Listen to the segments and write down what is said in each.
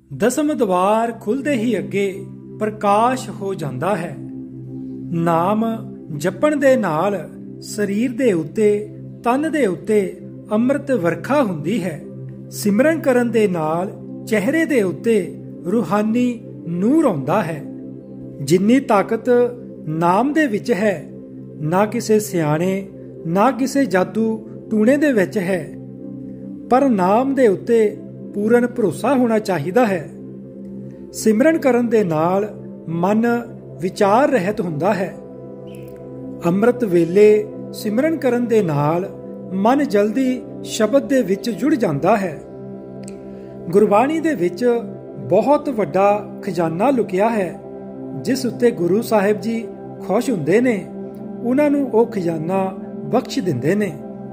ਦਸਮ ਦਵਾਰ ਖੁੱਲਦੇ ਹੀ ਅੱਗੇ ਪ੍ਰਕਾਸ਼ ਹੋ ਜਾਂਦਾ ਹੈ। ਨਾਮ ਜਪਣ ਦੇ ਨਾਲ ਸਰੀਰ ਦੇ ਉੱਤੇ, ਤਨ ਦੇ ਉੱਤੇ ਅੰਮ੍ਰਿਤ ਵਰਖਾ ਹੁੰਦੀ ਹੈ। ਸਿਮਰਨ ਕਰਨ ਦੇ ਨਾਲ ਚਿਹਰੇ ਦੇ ਉੱਤੇ ਰੂਹਾਨੀ ਨੂਰ ਆਉਂਦਾ ਹੈ। ਜਿੰਨੀ ਤਾਕਤ ਨਾਮ ਦੇ ਵਿੱਚ ਹੈ, ਨਾ ਕਿਸੇ ਸਿਆਣੇ ਨਾ ਕਿਸੇ ਜਾਦੂ ਟੂਣੇ ਦੇ ਵਿੱਚ ਹੈ, ਪਰ ਨਾਮ ਦੇ ਉੱਤੇ ਪੂਰਨ ਭਰੋਸਾ ਹੋਣਾ ਚਾਹੀਦਾ ਹੈ। ਸਿਮਰਨ ਕਰਨ ਦੇ ਨਾਲ ਮਨ ਵਿਚਾਰ ਰਹਿਤ ਹੁੰਦਾ ਹੈ। ਅੰਮ੍ਰਿਤ ਵੇਲੇ ਸਿਮਰਨ ਕਰਨ ਦੇ ਨਾਲ ਮਨ ਜਲਦੀ ਸ਼ਬਦ ਦੇ ਵਿੱਚ ਜੁੜ ਜਾਂਦਾ ਹੈ। ਗੁਰਬਾਣੀ ਦੇ ਵਿੱਚ ਬਹੁਤ ਵੱਡਾ ਖਜ਼ਾਨਾ ਲੁਕਿਆ ਹੈ, ਜਿਸ ਉੱਤੇ ਗੁਰੂ ਸਾਹਿਬ ਜੀ ਖੁਸ਼ ਹੁੰਦੇ ਨੇ, ਉਹਨਾਂ ਨੂੰ ਉਹ ਖਜ਼ਾਨਾ ਬਖਸ਼ ਦਿੰਦੇ ਨੇ।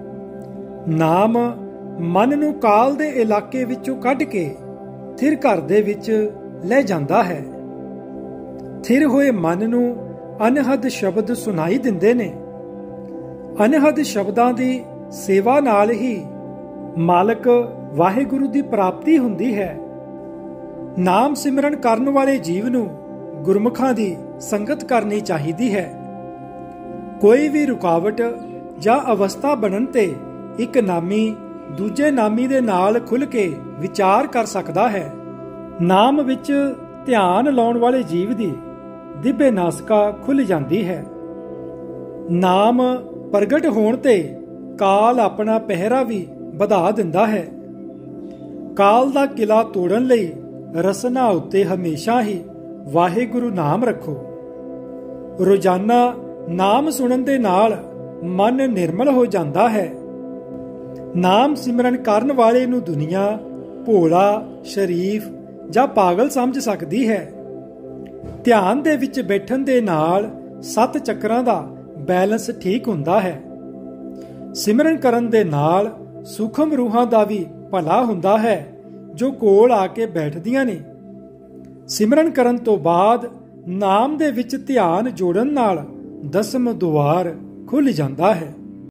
ਨਾਮ ਮਨ ਨੂੰ ਕਾਲ ਦੇ ਇਲਾਕੇ ਵਿੱਚੋਂ ਕੱਢ ਕੇ ਥਿਰ ਘਰ ਦੇ ਵਿੱਚ ਲੈ ਜਾਂਦਾ ਹੈ। ਥਿਰ ਹੋਏ ਮਨ ਨੂੰ ਅਨਹਦ ਸ਼ਬਦ ਸੁਣਾਈ ਦਿੰਦੇ ਨੇ। ਅਨਹਦ ਸ਼ਬਦਾਂ ਦੀ ਸੇਵਾ ਨਾਲ ਹੀ ਮਾਲਕ ਵਾਹਿਗੁਰੂ ਦੀ ਪ੍ਰਾਪਤੀ ਹੁੰਦੀ ਹੈ। ਨਾਮ ਸਿਮਰਨ ਕਰਨ ਵਾਲੇ ਜੀਵ ਨੂੰ ਗੁਰਮੁਖਾਂ ਦੀ ਸੰਗਤ ਕਰਨੀ ਚਾਹੀਦੀ ਹੈ। ਕੋਈ ਵੀ ਰੁਕਾਵਟ ਜਾਂ ਅਵਸਥਾ ਬਣਨ ਤੇ ਇੱਕ ਨਾਮੀ ਦੂਜੇ ਨਾਮੀ ਦੇ ਨਾਲ ਖੁੱਲ੍ਹ ਕੇ ਵਿਚਾਰ ਕਰ ਸਕਦਾ ਹੈ। ਨਾਮ ਵਿੱਚ ਧਿਆਨ ਲਾਉਣ ਵਾਲੇ ਜੀਵ ਦੀ ਦਿਬੇ ਨਾਸਿਕਾ ਖੁੱਲ੍ਹ ਜਾਂਦੀ ਹੈ। ਨਾਮ ਪ੍ਰਗਟ ਹੋਣ ਤੇ ਕਾਲ ਆਪਣਾ ਪਹਿਰਾ ਵੀ ਵਧਾ ਦਿੰਦਾ ਹੈ। ਕਾਲ ਦਾ ਕਿਲਾ ਤੋੜਨ ਲਈ ਰਸਨਾ ਉੱਤੇ ਹਮੇਸ਼ਾ ਹੀ ਵਾਹਿਗੁਰੂ ਨਾਮ ਰੱਖੋ। ਰੋਜ਼ਾਨਾ ਨਾਮ ਸੁਣਨ ਦੇ ਨਾਲ ਮਨ ਨਿਰਮਲ ਹੋ ਜਾਂਦਾ ਹੈ। ਨਾਮ ਸਿਮਰਨ ਕਰਨ ਵਾਲੇ ਨੂੰ ਦੁਨੀਆ ਭੋਲਾ, ਸ਼ਰੀਫ ਜਾਂ ਪਾਗਲ ਸਮਝ ਸਕਦੀ ਹੈ। ਧਿਆਨ ਦੇ ਵਿੱਚ ਬੈਠਣ ਦੇ ਨਾਲ 7 ਚੱਕਰਾਂ ਦਾ ਬੈਲੈਂਸ ਠੀਕ ਹੁੰਦਾ ਹੈ। ਸਿਮਰਨ ਕਰਨ ਦੇ ਨਾਲ ਸੂਖਮ ਰੂਹਾਂ ਦਾ ਵੀ ਭਲਾ ਹੁੰਦਾ ਹੈ, ਜੋ ਕੋਲ ਆ ਕੇ ਬੈਠਦੀਆਂ ਨੇ। ਸਿਮਰਨ ਕਰਨ ਤੋਂ ਬਾਅਦ ਨਾਮ ਦੇ ਵਿੱਚ ਧਿਆਨ ਜੋੜਨ ਨਾਲ ਦਸਮ ਦੁਆਰ ਖੁੱਲ੍ਹ ਜਾਂਦਾ ਹੈ।